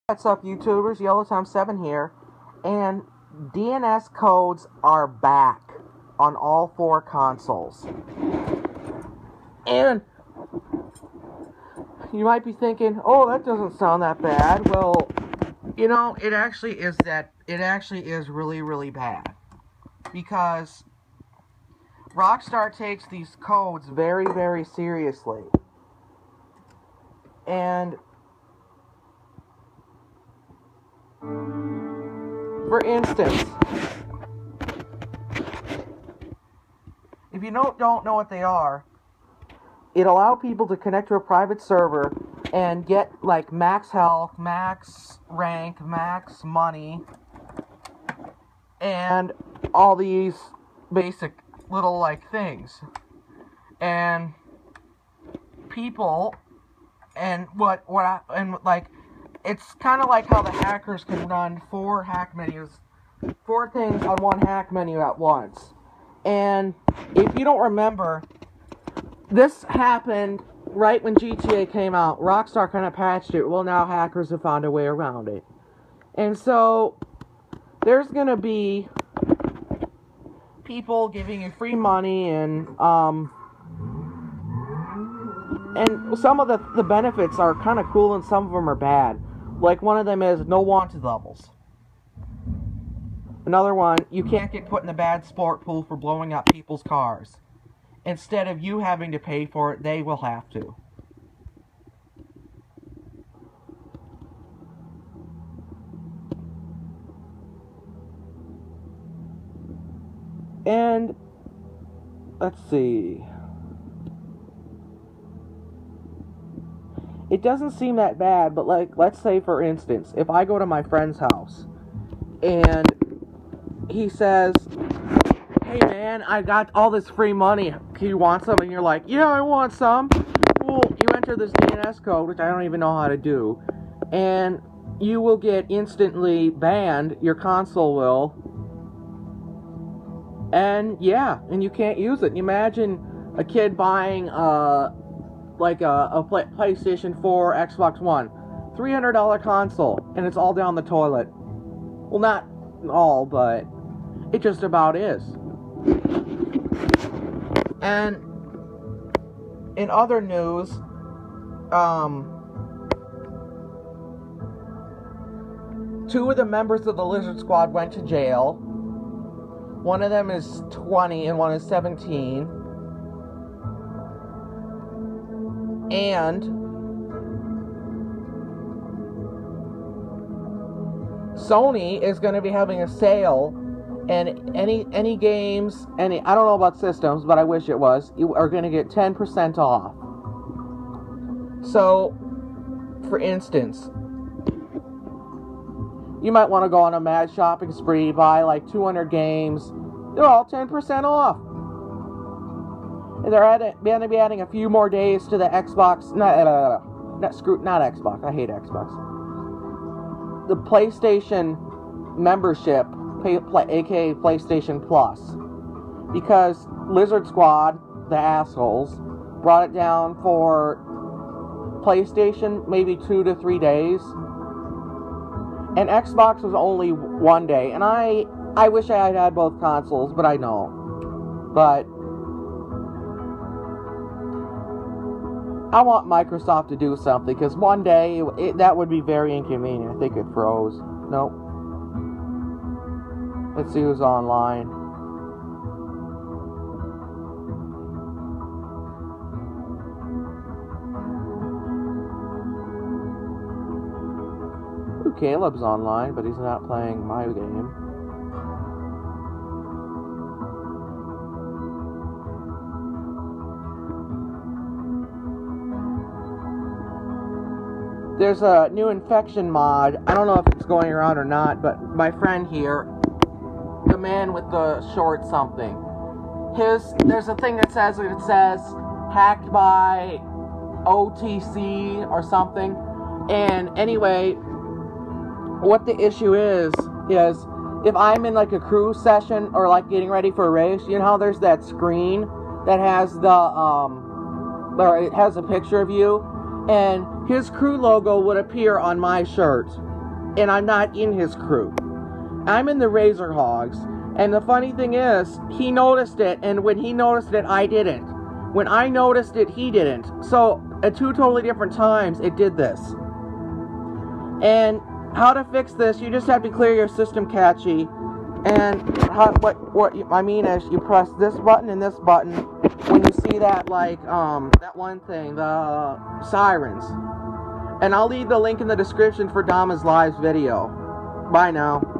What's up, YouTubers? YellowTime7 here, and DNS codes are back on all 4 consoles. And you might be thinking, oh, that doesn't sound that bad. Well, you know, it actually is really, really bad. Because Rockstar takes these codes very, very seriously. And for instance, if you don't know what they are, it allows people to connect to a private server and get like max health, max rank, max money, and all these basic little like things. And people it's kind of like how the hackers can run 4 hack menus, 4 things on one hack menu at once. And if you don't remember, this happened right when GTA came out. Rockstar kind of patched it. Well, now hackers have found a way around it. And so, there's going to be people giving you free money and some of the benefits are kind of cool and some of them are bad. Like, one of them is no wanted levels. Another one, you can't get put in the bad sport pool for blowing up people's cars. Instead of you having to pay for it, they will have to. And, let's see. It doesn't seem that bad, but like, let's say for instance, if I go to my friend's house and he says, hey man, I got all this free money, do you want some? And you're like, yeah, I want some. Well, you enter this DNS code, which I don't even know how to do, and you will get instantly banned, your console will, and yeah, and you can't use it. Imagine a kid buying PlayStation 4, Xbox One, $300 console, and it's all down the toilet. Well, not all, but it just about is. And in other news, 2 of the members of the Lizard Squad went to jail. One of them is 20 and one is 17. And Sony is going to be having a sale, and any games, I don't know about systems, but I wish it was, you are going to get 10% off. So, for instance, you might want to go on a mad shopping spree, buy like 200 games, they're all 10% off. And they're going to be adding a few more days to the Xbox, not Xbox, I hate Xbox. The PlayStation membership, aka PlayStation Plus. Because Lizard Squad, the assholes, brought it down for PlayStation maybe 2 to 3 days. And Xbox was only 1 day. And I wish I had both consoles, but I don't. But I want Microsoft to do something, because one day, that would be very inconvenient. I think it froze. Nope. Let's see who's online. Ooh, Caleb's online, but he's not playing my game. There's a new infection mod. I don't know if it's going around or not, but my friend here, the man with the short something, there's a thing that says hacked by OTC or something. And anyway, what the issue is if I'm in like a crew session or like getting ready for a race, you know how there's that screen that has it has a picture of you, and his crew logo would appear on my shirt. and I'm not in his crew. I'm in the Razor Hogs, and the funny thing is, he noticed it, and when he noticed it, I didn't. When I noticed it, he didn't. So, at two totally different times, it did this. And how to fix this, you just have to clear your system cache. And what I mean is, you press this button and this button when you see that, like, that one thing, the sirens. And I'll leave the link in the description for Dama's Live's video. Bye now.